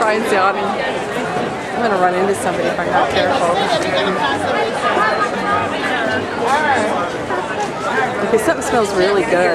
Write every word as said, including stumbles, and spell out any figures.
Brian's yawning. I'm gonna run into somebody if I'm not careful. Okay, something smells really good.